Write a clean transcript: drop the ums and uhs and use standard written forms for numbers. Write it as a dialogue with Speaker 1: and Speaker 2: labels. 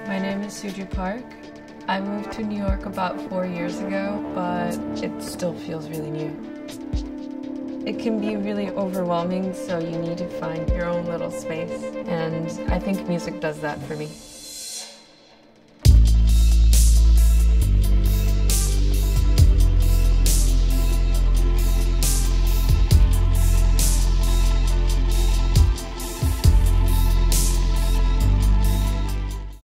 Speaker 1: My name is Suju Park. I moved to New York about 4 years ago, but it still feels really new. It can be really overwhelming, so you need to find your own little space, and I think music does that for me.